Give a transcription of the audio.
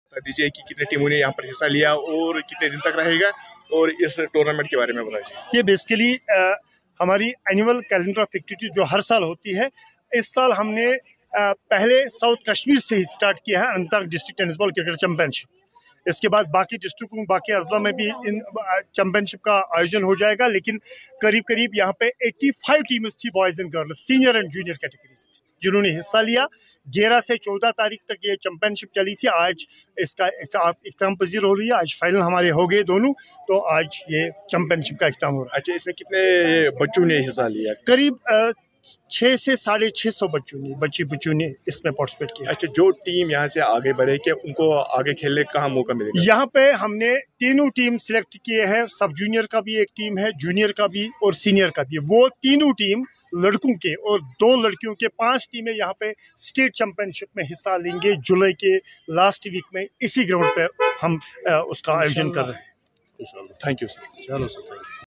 बता दीजिए कि कितने टीमों ने यहाँ पर हिस्सा लिया और कितने दिन तक रहेगा, और इस टूर्नामेंट के बारे में बताइए। ये बेसिकली हमारी एनुअल कैलेंडर ऑफ एक्टिविटी जो हर साल होती है, इस साल हमने पहले साउथ कश्मीर से ही स्टार्ट किया है Anantnag district tennis ball cricket championship. इसके बाद बाकी डिस्ट्रिक्टों, बाकी अजला में भी इन चैंपियनशिप का आयोजन हो जाएगा, लेकिन करीब करीब यहाँ पे 85 टीम्स थी boys and girls, senior and junior categories में, जिन्होंने हिस्सा लिया। 11 से 14 तारीख तक ये चैंपियनशिप चली थी। आज इसका इख्तिताम पजीर हो रही है, आज फाइनल हमारे हो गए दोनों, तो आज ये चैंपियनशिप का इख्तिताम हो रहा है। अच्छा, इसमें कितने बच्चों ने हिस्सा लिया? करीब 6 से 650 बच्चों ने इसमें पार्टिसिपेट किया। अच्छा, जो टीम यहाँ से आगे बढ़े कि उनको आगे खेलने का कहाँ मौका मिलेगा? यहाँ पे हमने तीनों टीम सिलेक्ट किए हैं। सब जूनियर का भी एक टीम है, जूनियर का भी और सीनियर का भी। वो तीनों टीम लड़कों के और 2 लड़कियों के 5 टीमें यहाँ पे स्टेट चैंपियनशिप में हिस्सा लेंगे जुलाई के लास्ट वीक में। इसी ग्राउंड पे हम उसका आयोजन कर रहे हैं। Thank you sir. चलो सर, थैंक यू।